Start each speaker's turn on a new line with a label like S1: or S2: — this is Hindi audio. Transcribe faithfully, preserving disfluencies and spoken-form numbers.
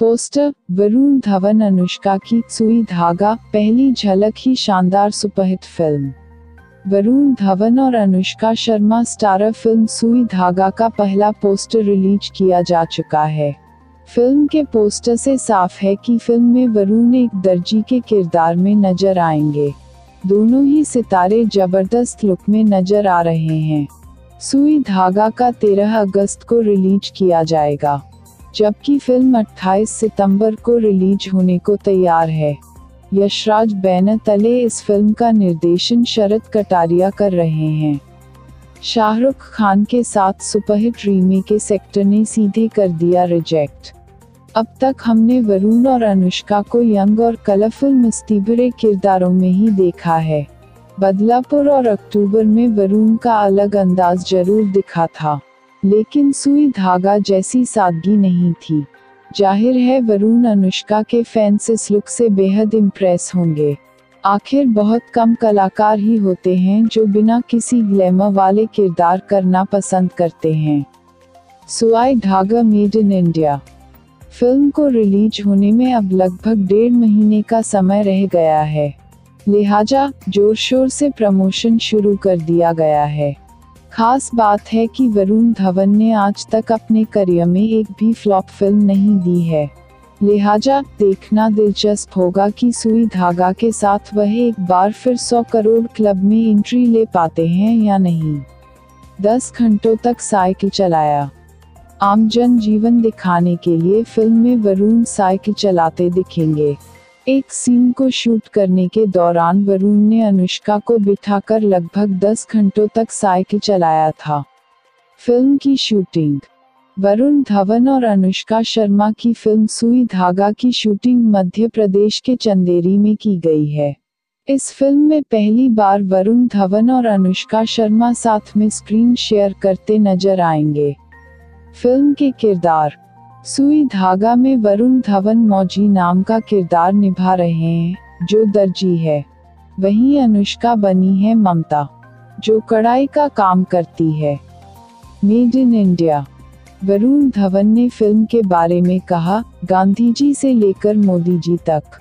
S1: पोस्टर, वरुण धवन अनुष्का की सुई धागा, पहली झलक ही शानदार सुपरहिट फिल्म। वरुण धवन और अनुष्का शर्मा स्टारर फिल्म सुई धागा का पहला पोस्टर रिलीज किया जा चुका है। फिल्म के पोस्टर से साफ है कि फिल्म में वरुण एक दर्जी के किरदार में नजर आएंगे। दोनों ही सितारे जबरदस्त लुक में नजर आ रहे हैं। सुई धागा का तेरह अगस्त को रिलीज किया जाएगा, जबकि फिल्म अट्ठाईस सितंबर को रिलीज होने को तैयार है। यशराज बैनर तले इस फिल्म का निर्देशन शरद कटारिया कर रहे हैं। शाहरुख खान के साथ सुपरहिट रीमेक इस एक्टर ने सीधे कर दिया रिजेक्ट। अब तक हमने वरुण और अनुष्का को यंग और कलरफुल मस्ती भरे किरदारों में ही देखा है। बदलापुर और अक्टूबर में वरुण का अलग अंदाज जरूर दिखा था, लेकिन सुई धागा जैसी सादगी नहीं थी। जाहिर है वरुण अनुष्का के फैंस इस लुक से बेहद इम्प्रेस होंगे। आखिर बहुत कम कलाकार ही होते हैं जो बिना किसी ग्लैमर वाले किरदार करना पसंद करते हैं। Sui Dhaga made in India. Film को रिलीज होने में अब लगभग डेढ़ महीने का समय रह गया है, लिहाजा जोर शोर से प्रमोशन शुरू कर दिया गया है। खास बात है कि वरुण धवन ने आज तक अपने करियर में एक भी फ्लॉप फिल्म नहीं दी है, लिहाजा देखना दिलचस्प होगा कि सुई धागा के साथ वह एक बार फिर सौ करोड़ क्लब में एंट्री ले पाते हैं या नहीं। दस घंटों तक साइकिल चलाया। आम जन जीवन दिखाने के लिए फिल्म में वरुण साइकिल चलाते दिखेंगे। एक सीन को शूट करने के दौरान वरुण ने अनुष्का को बिठाकर लगभग दस घंटों तक साइकिल चलाया था। फिल्म की शूटिंग। वरुण धवन और अनुष्का शर्मा की फिल्म सुई धागा की शूटिंग मध्य प्रदेश के चंदेरी में की गई है। इस फिल्म में पहली बार वरुण धवन और अनुष्का शर्मा साथ में स्क्रीन शेयर करते नजर आएंगे। फिल्म के किरदार। सुई धागा में वरुण धवन मौजी नाम का किरदार निभा रहे हैं, जो दर्जी है। वहीं अनुष्का बनी है ममता, जो कढ़ाई का काम करती है। Made in India. Varun Dhawan ने फिल्म के बारे में कहा, गांधी जी से लेकर मोदी जी तक